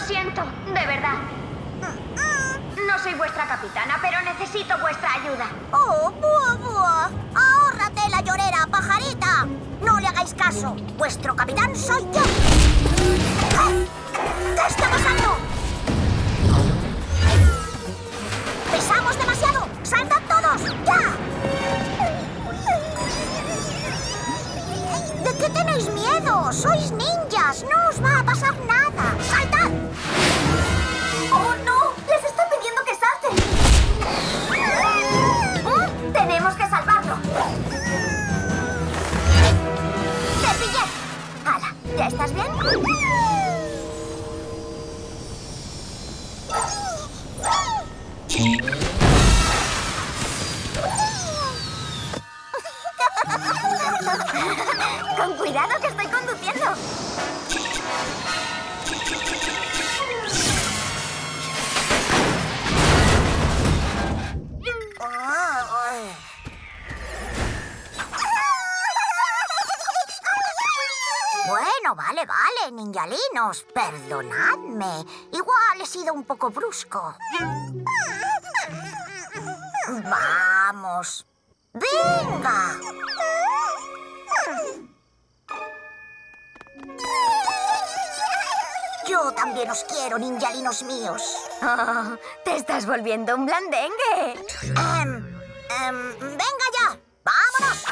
siento, de verdad. No soy vuestra capitana, pero necesito vuestra ayuda. ¡Oh, buah, buah! ¡Ahórrate la llorera, pajarita! No le hagáis caso. Vuestro capitán soy yo. ¿Qué está pasando? ¡Pesamos demasiado! ¡Saltad todos! ¡Ya! ¿De qué tenéis miedo? ¡Sois ninjas! ¡No os va a pasar nada! ¡Saltad! ¡Oh, no! ¡Les estoy pidiendo que salten! ¡Tenemos que salvarlo! ¡Te pillé! ¡Hala! ¿Ya estás bien? ¡Con cuidado, que estoy conduciendo! Bueno, vale, ninjalinos. Perdonadme. Igual he sido un poco brusco. Vamos. ¡Venga! Yo también os quiero, ninjalinos míos. Oh, te estás volviendo un blandengue. ¡Venga ya! ¡Vámonos!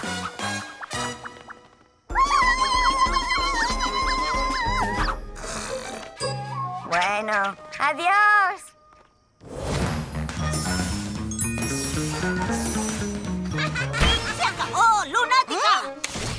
Bueno, adiós. ¡Se acabó, lunática!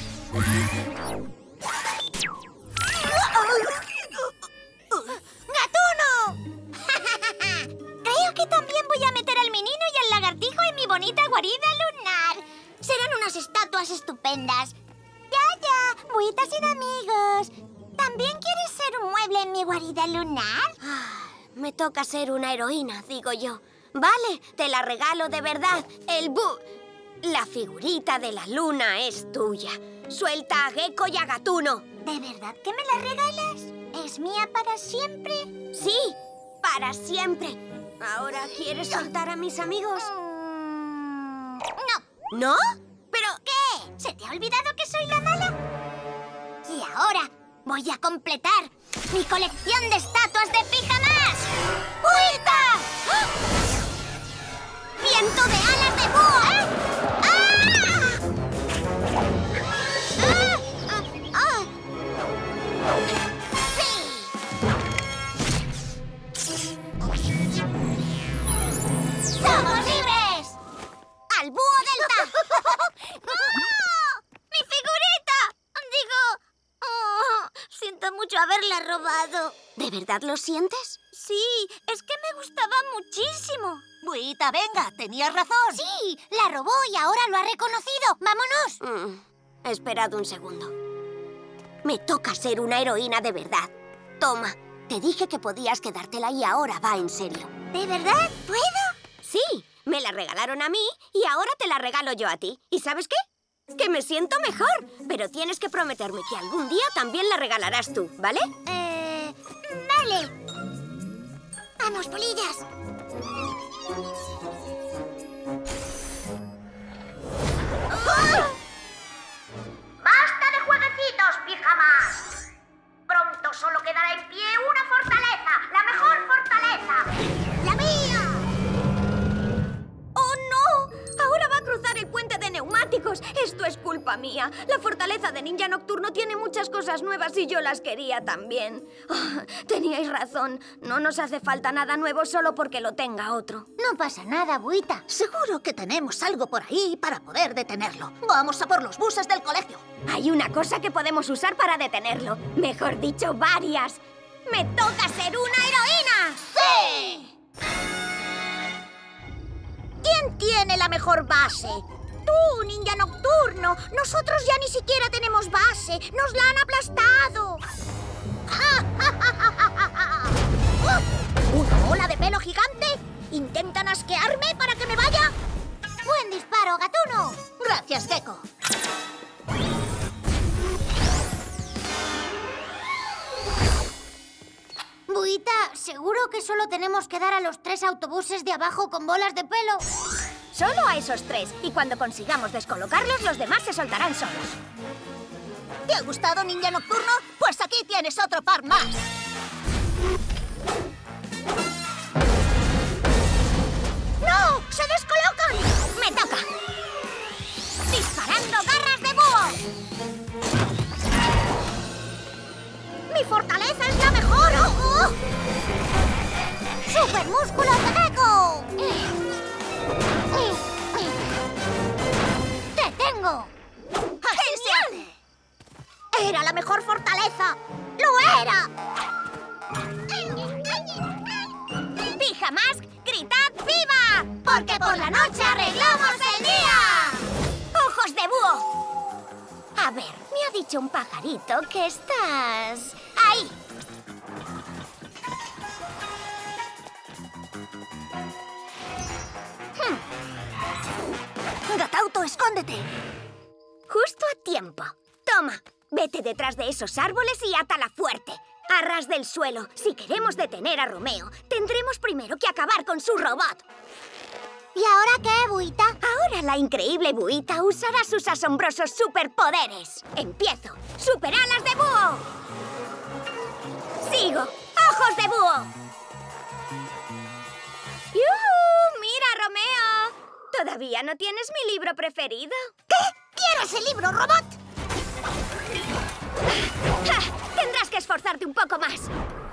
¡Gatuno! Creo que también voy a meter al menino y al lagartijo en mi bonita guarida lunar. Serán unas estatuas estupendas. Ya, buitas sin amigos. ¿También quieres ser un mueble en mi guarida lunar? Me toca ser una heroína, digo yo. Vale, te la regalo de verdad. La figurita de la luna es tuya. Suelta a Gecko y a Gatuno. ¿De verdad que me la regalas? ¿Es mía para siempre? Sí, para siempre. ¿Ahora quieres soltar a mis amigos? No. ¿No? ¿Pero ¿Qué? ¿Se te ha olvidado que soy la mala? Y ahora voy a completar mi colección de estatuas de pijamas. ¡Buita! ¡Ah! ¡Viento de alas de búho! ¡Somos libres! ¡Al búho delta! ¡Mi figurita! Siento mucho haberla robado. ¿De verdad lo sientes? Sí, es que me gustaba muchísimo. Buita, venga, tenías razón. Sí, la robó y ahora lo ha reconocido. ¡Vámonos! Esperad un segundo. Me toca ser una heroína de verdad. Toma, te dije que podías quedártela y ahora va en serio. ¿De verdad? ¿Puedo? Sí, me la regalaron a mí y ahora te la regalo yo a ti. ¿Y sabes qué? Que me siento mejor. Pero tienes que prometerme que algún día también la regalarás tú, ¿vale? Vale. ¡Vamos, polillas! ¡Basta de jueguecitos, pijamas! Pronto solo quedará en pie una fortaleza, la mejor fortaleza. ¡La mía! ¡Oh, no! Ahora va a cruzar el puente de neumáticos. Esto es culpa mía. La fortaleza de Ninja Nocturno tiene muchas cosas nuevas y yo las quería también. Oh, teníais razón. No nos hace falta nada nuevo solo porque lo tenga otro. No pasa nada, Buita. Seguro que tenemos algo por ahí para poder detenerlo. Vamos a por los buses del colegio. Hay una cosa que podemos usar para detenerlo. Mejor dicho, varias. ¡Me toca ser una heroína! ¡Sí! ¿Quién tiene la mejor base? Tú, Ninja Nocturno. Nosotros ya ni siquiera tenemos base. ¡Nos la han aplastado! ¿Una bola de pelo gigante? ¿Intentan asquearme para que me vaya? ¡Buen disparo, Gatuno! Gracias, Gecko. Buita, ¿Seguro que solo tenemos que dar a los 3 autobuses de abajo con bolas de pelo? Solo a esos 3. Y cuando consigamos descolocarlos, los demás se soltarán solos. ¿Te ha gustado, Ninja Nocturno? Pues aquí tienes otro par más. ¡No! ¡Se descolocan! ¡Me toca! ¡Disparando garras de búho! ¡Mi fortaleza es la mejor! ¡Super músculos de gecko! ¡Te tengo! ¡Genial! ¡Era la mejor fortaleza! ¡Lo era! ¡Pijamask, gritad viva! ¡Porque por la noche arreglamos el día! ¡Ojos de búho! A ver, me ha dicho un pajarito que estás... ahí. Gatauto, escóndete. Justo a tiempo. Toma, vete detrás de esos árboles y átala fuerte. A ras del suelo. Si queremos detener a Romeo, tendremos primero que acabar con su robot. ¿Y ahora qué, Buita? Ahora la increíble Buita usará sus asombrosos superpoderes. Empiezo. ¡Superalas de búho! Sigo. ¡Ojos de búho! ¡Yuhu! ¡Mira, Romeo! ¿Todavía no tienes mi libro preferido? ¿Qué? ¡Quiero ese libro, robot! ¡Ja! Tendrás que esforzarte un poco más.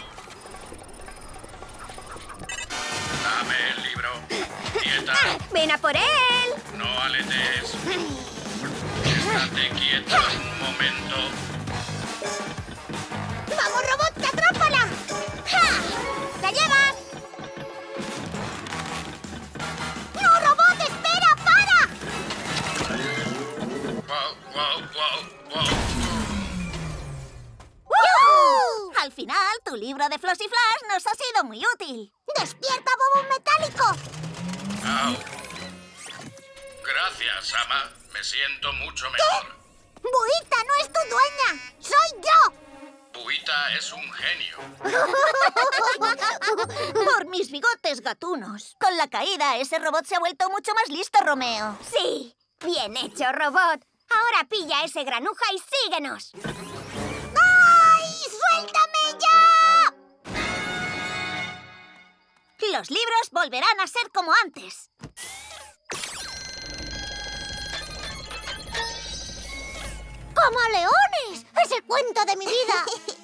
Dame el libro. Quieta. ¡Ven a por él! No aletes. Estate quieta un momento. ¡Vamos, robot, que atrápala! ¡Ja! ¡La llevas! ¡No, robot, espera, para! Wow, wow, wow, wow. ¡Woohoo! Al final, tu libro de Flossy Flash nos ha sido muy útil. ¡Despierta, bobo metálico! Au. Gracias, ama. Me siento mucho mejor. ¡Buita no es tu dueña! ¡Soy yo! Buita es un genio. Por mis bigotes gatunos. Con la caída, ese robot se ha vuelto mucho más listo, Romeo. Sí. Bien hecho, robot. Ahora pilla ese granuja y síguenos. ¡Ay! ¡Suéltame ya! Los libros volverán a ser como antes. ¡Como leones! ¡Es el cuento de mi vida!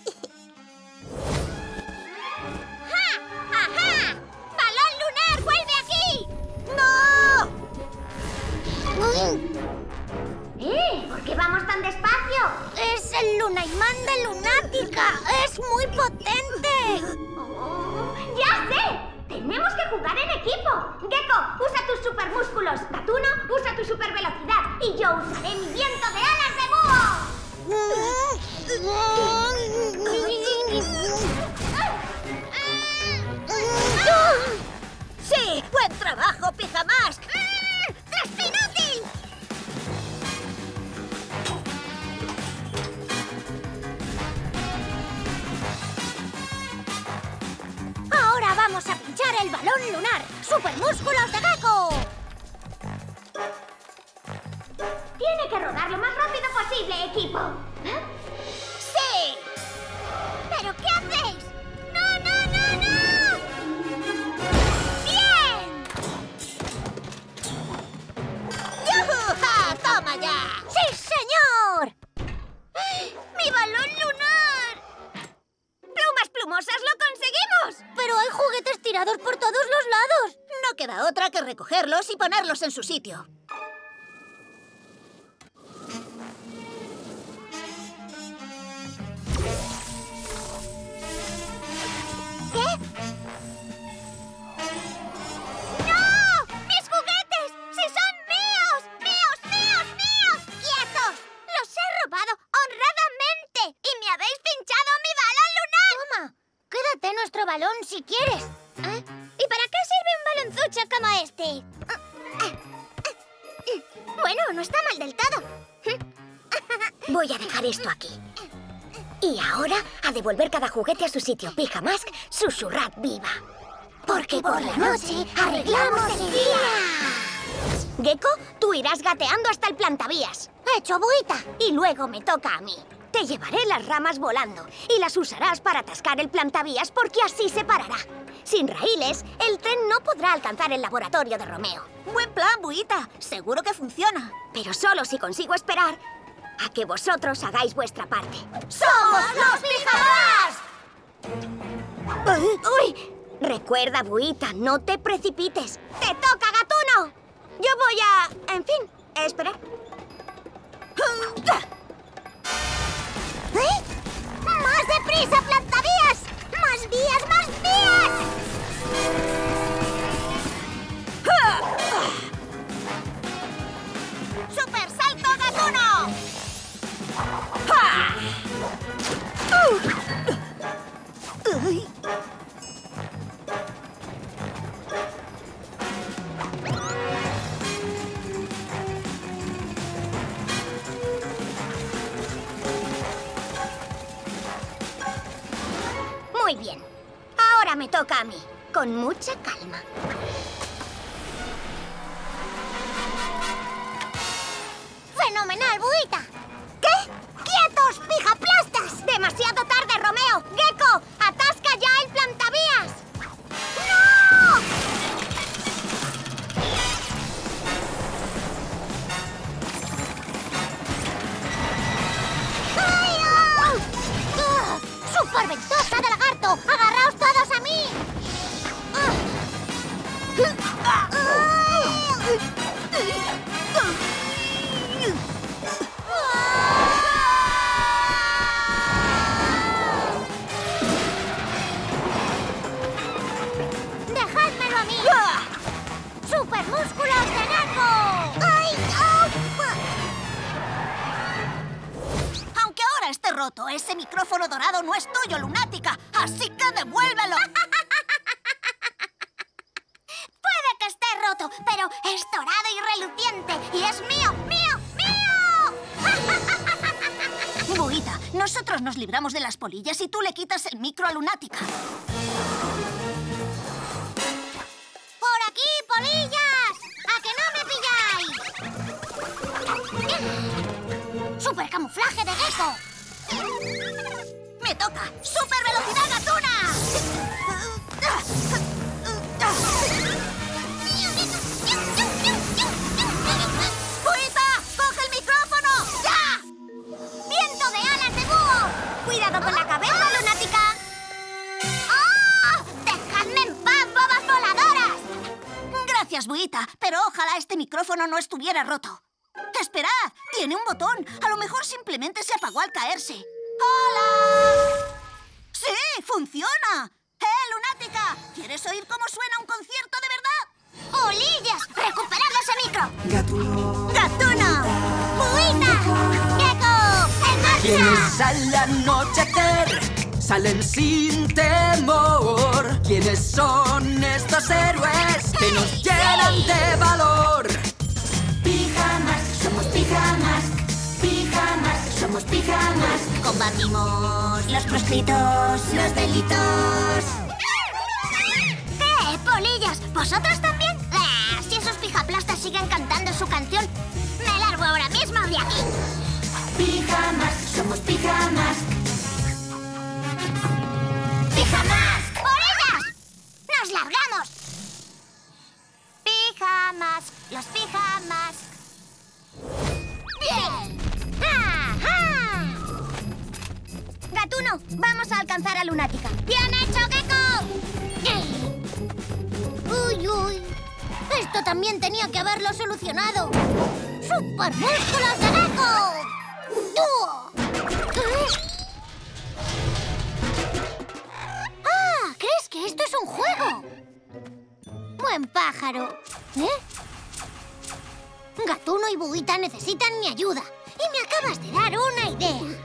¡Ja! ¡Ajá! ¡Balón lunar, vuelve aquí! ¡No! ¿Por qué vamos tan despacio? ¡Es el Lunaimán de Lunática! ¡Es muy potente! Oh, ¡ya sé! ¡Tenemos que jugar en equipo! Gecko, usa tus supermúsculos. Gatuno, usa tu supervelocidad. Y yo usaré mi viento de alas de búho. ¡Sí! ¡Buen trabajo, Pijamask! ¡Es inútil! Ahora vamos a pinchar el balón lunar. ¡Supermúsculos de Gecko! Tiene que rodar lo más rápido posible, equipo. ¡Sí! ¿Pero qué hacéis? ¡No, no, no, no! ¡Bien! ¡Yujú! ¡Ja! ¡Toma ya! ¡Sí, señor! ¡Mi balón lunar! ¡Plumas plumosas, lo conseguimos! Pero hay juguetes tirados por todos los lados. No queda otra que recogerlos y ponerlos en su sitio. ¿Qué? ¡No! ¡Mis juguetes! ¡Si son míos! ¡Míos, míos, míos! ¡Quietos! ¡Los he robado honradamente! ¡Y me habéis pinchado mi balón lunar! Toma, quédate nuestro balón si quieres. ¿Eh? ¿Y para qué sirve un balonzucho como este? Bueno, no está mal del todo. Voy a dejar esto aquí. Y ahora, a devolver cada juguete a su sitio. Pijamask, susurrad viva. Porque por la noche arreglamos el día. Gecko, tú irás gateando hasta el plantavías. Hecho, Buita. Y luego me toca a mí. Te llevaré las ramas volando y las usarás para atascar el plantavías porque así se parará. Sin raíles, el tren no podrá alcanzar el laboratorio de Romeo. Buen plan, Buita. Seguro que funciona. Pero solo si consigo esperar a que vosotros hagáis vuestra parte. ¡Somos los Pijamas! ¡Uy! Recuerda, Buita, no te precipites. ¡Te toca, Gatuno! Yo voy a... En fin, esperar. ¡Más deprisa, plantavías! ¡Más vías, más vías! ¡Super salto, Gatuno! Muy bien. Ahora me toca a mí. Con mucha calma. ¡Fenomenal, Buita! ¿Qué? ¡Quietos, pijaplastas! ¡Demasiado tarde, Romeo! ¡Gecko! ¡Atasca ya el plantavías! ¡No! ¡Ay, ah! ¡Super ventosa de lagarto! ¡Agarraos todos a mí! ¡Dejádmelo a mí! ¡Super músculos de narco! ¡Ay! Aunque ahora esté roto, ese micrófono dorado no es tuyo, lunática. Así que devuélvelo. Puede que esté roto, pero es dorado y reluciente. Y es mío, mío, mío. Buita, nosotros nos libramos de las polillas y tú le quitas el micro a lunática. ¡Por aquí, polillas! ¡A que no me pilláis! ¡Super camuflaje de Gecko! ¡Me toca! ¡Super velocidad gatuna! ¡Buita! ¡Coge el micrófono! ¡Ya! ¡Viento de alas de búho! ¡Cuidado con la cabeza, lunática! ¡Ah! ¡Dejadme en paz, bobas voladoras! Gracias, Buita, pero ojalá este micrófono no estuviera roto. ¡Esperad! Tiene un botón. A lo mejor simplemente se apagó al caerse. ¡Hola! ¡Sí! ¡Funciona! lunática! ¿Quieres oír cómo suena un concierto de verdad? ¡Polillas! ¡Recuperad ese micro! Gatuno, ¡Gatuno! ¡Buita! ¡Gecko! ¡En marcha! quienes al anochecer salen sin temor. ¿Quiénes son estos héroes que nos llenan de valor? Pijamas, somos pijamas. Pijamas, somos pijamas. Combatimos los proscritos, los delitos. ¿Qué, polillas? ¿Vosotros también? Si esos pijaplastas siguen cantando su canción, me largo ahora mismo de aquí. Pijamas, somos pijamas. ¡Pijamas! ¡Polillas! ¡Nos largamos! Pijamas, los pijamas. ¡Bien! ¡Ajá! Gatuno, vamos a alcanzar a Lunática. ¡Bien hecho, Gecko! ¡Uy, uy! Esto también tenía que haberlo solucionado. ¡Super músculos de Gecko! ¡Ah! ¿Crees que esto es un juego? Buen pájaro. Gatuno y Buita necesitan mi ayuda. Y me acabas de dar una idea.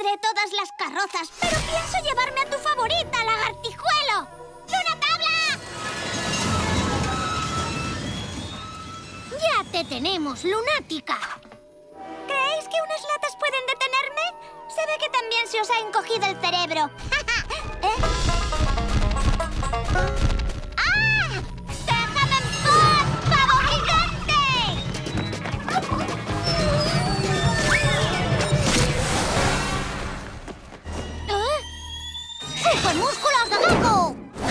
Veré todas las carrozas, pero pienso llevarme a tu favorita, lagartijuelo. ¡Luna Tabla! Ya te tenemos, lunática. ¿Creéis que unas latas pueden detenerme? Se ve que también se os ha encogido el cerebro. ¿Eh? ¡Ah! ¡Déjame en paz, pavo gigante! ¡Supermúsculos de Gecko!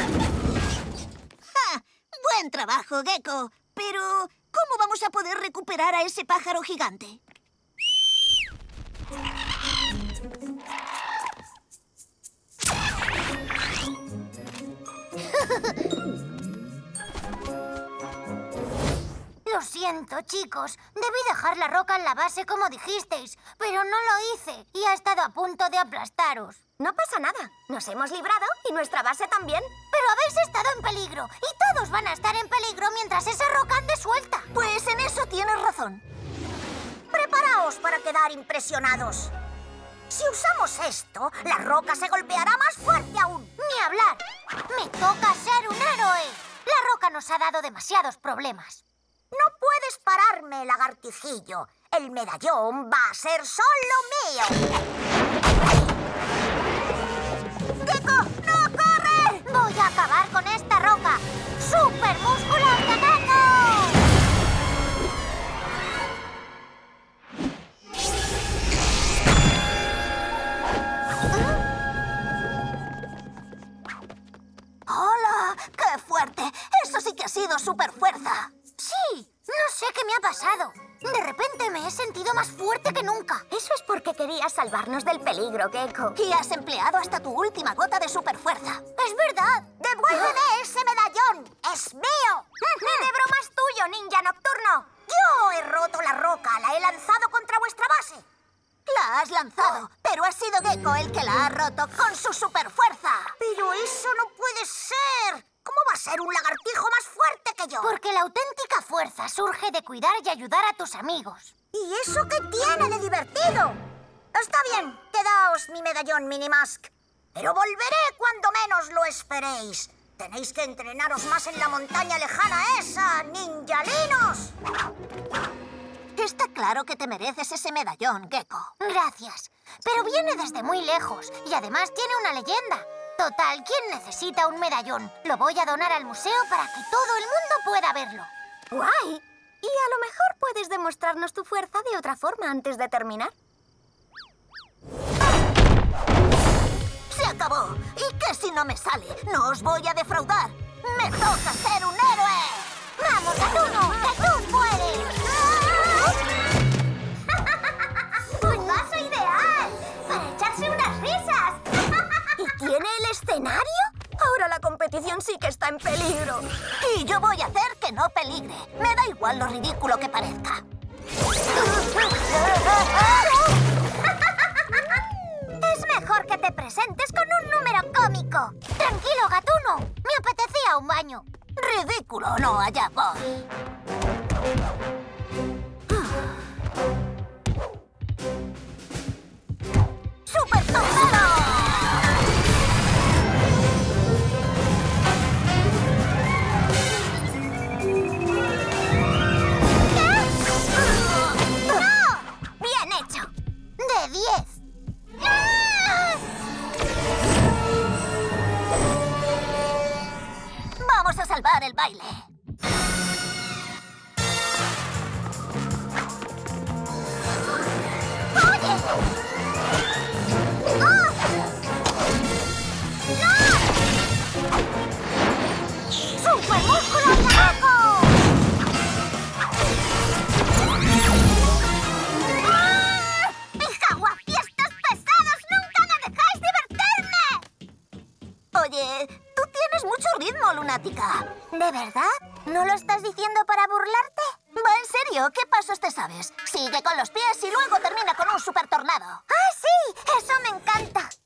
¡Ja! ¡Buen trabajo, Gecko! Pero, ¿cómo vamos a poder recuperar a ese pájaro gigante? Lo siento, chicos. Debí dejar la roca en la base como dijisteis, pero no lo hice y ha estado a punto de aplastaros. No pasa nada. Nos hemos librado y nuestra base también. Pero habéis estado en peligro y todos van a estar en peligro mientras esa roca ande suelta. Pues en eso tienes razón. Preparaos para quedar impresionados. Si usamos esto, la roca se golpeará más fuerte aún. Ni hablar. Me toca ser un héroe. La roca nos ha dado demasiados problemas. No puedes pararme, lagartijillo. El medallón va a ser solo mío. ¡Gecko, no corre! Voy a acabar con esta roca. ¡Supermúsculos de Gecko! ¡Hola! ¡Qué fuerte! Eso sí que ha sido super fuerza. Sí, no sé qué me ha pasado. De repente me he sentido más fuerte que nunca. Eso es porque querías salvarnos del peligro, Gecko. Y has empleado hasta tu última gota de superfuerza. ¡Es verdad! ¡Devuélveme ese medallón! ¡Es mío! ¡Ni de broma es tuyo, ninja nocturno! Yo he roto la roca, la he lanzado contra vuestra base. La has lanzado, pero ha sido Gecko el que la ha roto con su superfuerza. Pero eso no puede ser. ¿Cómo va a ser un lagartijo más fuerte que yo? Porque la auténtica fuerza surge de cuidar y ayudar a tus amigos. ¿Y eso qué tiene de divertido? Está bien, quedaos mi medallón, Minimask. Pero volveré cuando menos lo esperéis. Tenéis que entrenaros más en la montaña lejana esa, ninjalinos. Está claro que te mereces ese medallón, Gecko. Gracias. Pero viene desde muy lejos y además tiene una leyenda. Total, ¿quién necesita un medallón? Lo voy a donar al museo para que todo el mundo pueda verlo. ¡Guay! Y a lo mejor puedes demostrarnos tu fuerza de otra forma antes de terminar. ¡Se acabó! ¿Y qué si no me sale? ¡No os voy a defraudar! ¡Me toca ser un héroe! ¡Vamos, Gatuno! ¡Que tú puedes! ¡Un vaso ideal! ¡Para echarse unas risas! ¿Y tiene el escenario? Ahora la competición sí que está en peligro. Y yo voy a hacer que no peligre. Me da igual lo ridículo que parezca. Es mejor que te presentes con un número cómico. Tranquilo, Gatuno. Me apetecía un baño. Ridículo, no, allá voy. ¡Super tornado! ¡Bien hecho! ¡De 10! ¡Ah! ¡Vamos a salvar el baile! ¡Oye! ¡Oh! ¡No! ¡Supermúsculos de Gecko! ¡Ah! ¡Pijaguafiestas pesados! ¡Nunca me dejáis divertirme! Oye, tú tienes mucho ritmo, lunática. ¿De verdad? ¿No lo estás diciendo para burlarte? ¿Va en serio? ¿Qué pasos te sabes? Sigue con los pies y luego termina con un super tornado. ¡Ah, sí! ¡Eso me encanta!